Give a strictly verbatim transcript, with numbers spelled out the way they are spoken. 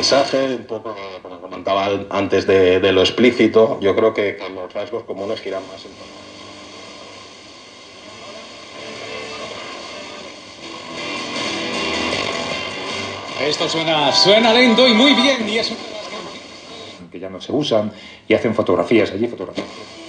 mensaje, un poco, como comentaba antes, de, de lo explícito. Yo creo que, que los rasgos comunes giran más en torno. Esto suena, suena lento y muy bien, y es una de las canciones que ya no se usan, y hacen fotografías allí, fotografías.